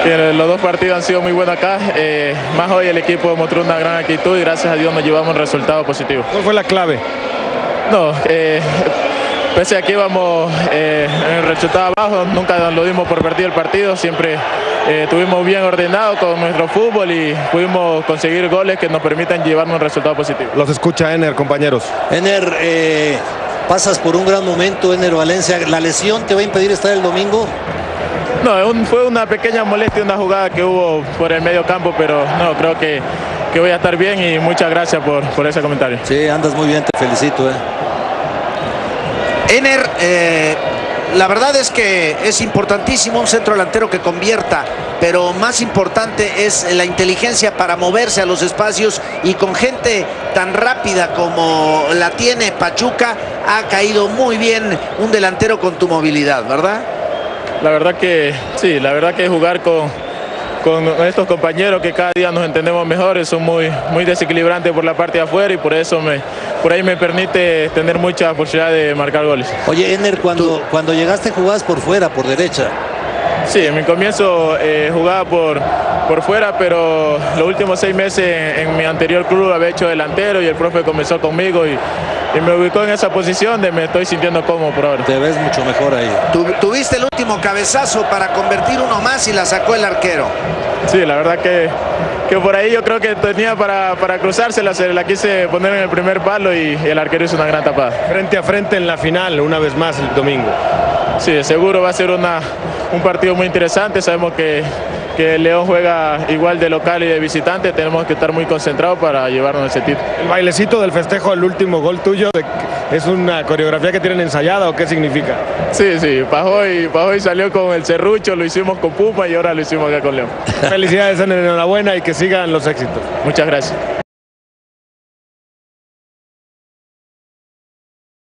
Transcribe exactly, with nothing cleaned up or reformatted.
Bien, los dos partidos han sido muy buenos acá, eh, más hoy el equipo mostró una gran actitud y gracias a Dios nos llevamos un resultado positivo. ¿Cuál fue la clave? No, eh, pese a que íbamos eh, en el resultado abajo, nunca lo dimos por perdido el partido, siempre eh, estuvimos bien ordenados con nuestro fútbol y pudimos conseguir goles que nos permitan llevarnos un resultado positivo. Los escucha Ener, compañeros. Ener, eh, pasas por un gran momento, Ener Valencia. ¿La lesión te va a impedir estar el domingo? No, un, fue una pequeña molestia, una jugada que hubo por el medio campo, pero no, creo que, que voy a estar bien y muchas gracias por, por ese comentario. Sí, andas muy bien, te felicito. Eh. Ener, eh, la verdad es que es importantísimo un centro delantero que convierta, pero más importante es la inteligencia para moverse a los espacios y con gente tan rápida como la tiene Pachuca, ha caído muy bien un delantero con tu movilidad, ¿verdad? La verdad que sí, la verdad que jugar con, con estos compañeros que cada día nos entendemos mejor, son muy, muy desequilibrantes por la parte de afuera y por eso me, por ahí me permite tener mucha posibilidad de marcar goles. Oye, Ener, cuando, cuando llegaste jugabas por fuera, por derecha. Sí, en mi comienzo eh, jugaba por, por fuera, pero los últimos seis meses en, en mi anterior club había hecho delantero y el profe comenzó conmigo y, y me ubicó en esa posición de me estoy sintiendo cómodo por ahora. Te ves mucho mejor ahí. Tu, tuviste el último cabezazo para convertir uno más y la sacó el arquero. Sí, la verdad que, que por ahí yo creo que tenía para, para cruzársela, se la quise poner en el primer palo y, y el arquero hizo una gran tapada. Frente a frente en la final, una vez más el domingo. Sí, seguro va a ser una, un partido muy interesante. Sabemos que, que León juega igual de local y de visitante. Tenemos que estar muy concentrados para llevarnos ese título. ¿El bailecito del festejo del último gol tuyo es una coreografía que tienen ensayada o qué significa? Sí, sí, Pajoy, Pajoy salió con el serrucho, lo hicimos con Puma y ahora lo hicimos acá con León. Felicidades, enhorabuena y que sigan los éxitos. Muchas gracias.